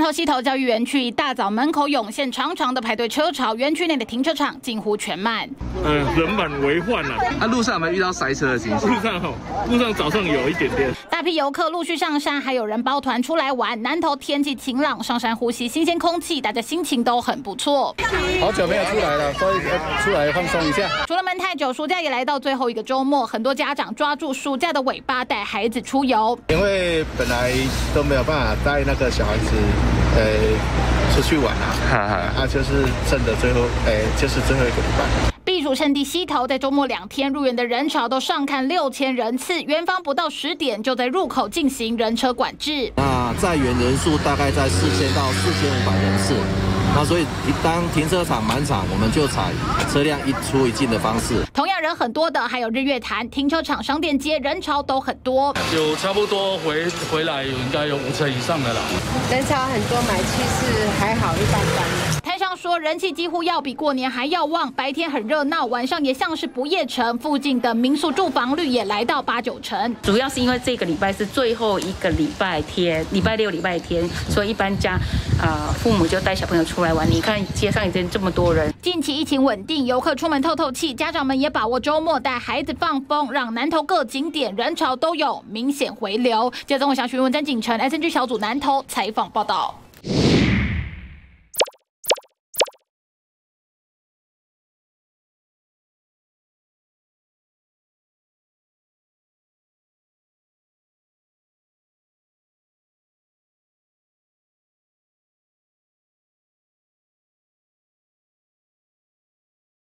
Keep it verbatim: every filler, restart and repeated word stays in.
头溪头教育园区一大早门口涌现长长的排队车潮，园区内的停车场近乎全满。 嗯，人满为患啊。 啊，路上有没有遇到塞车的情形？ 路上哈，路上早上有一点点。 大批游客陆续上山，还有人包团出来玩。南投天气晴朗，上山呼吸新鲜空气，大家心情都很不错。 好久没有出来了，所以出来放松一下。 除了闷太久，暑假也来到最后一个周末，很多家长抓住暑假的尾巴带孩子出游。 因为本来都没有办法带那个小孩子，呃，出去玩啊，啊，就是趁着最后，哎，就是最后一个礼拜。 避暑胜地溪头在周末两天入园的人潮都上看六千人次，园方不到十点就在入口进行人车管制。 那在园人数大概在四千到四千五百人次。那所以，当停车场满场，我们就采车辆一出一进的方式。 同样人很多的还有日月潭停车场、商店街，人潮都很多。 有差不多回回来有应该有五成以上的啦。 人潮很多，买气是还好，一般般。 台上说人气几乎要比过年还要旺，白天很热闹，晚上也像是不夜城。附近的民宿住房率也来到八九成。 主要是因为这个礼拜是最后一个礼拜天，礼拜六、礼拜天，所以一般家啊、呃、父母就带小朋友出来玩。你看街上已经这么多人。 近期疫情稳定，游客出门透透气，家长们也把握周末带孩子放风，让南投各景点人潮都有明显回流。接着我想询问曾景成 S N G 小组南投采访报道。